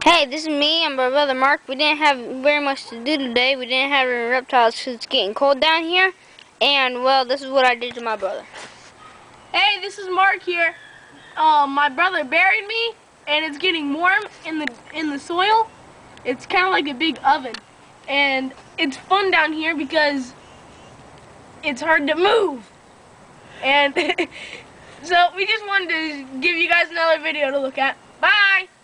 Hey, this is me and my brother Mark. We didn't have very much to do today. We didn't have any reptiles because it's getting cold down here. And, well, this is what I did to my brother. Hey, this is Mark here. My brother buried me, and it's getting warm in the soil. It's kind of like a big oven. And it's fun down here because it's hard to move. And so we just wanted to give you guys another video to look at. Bye!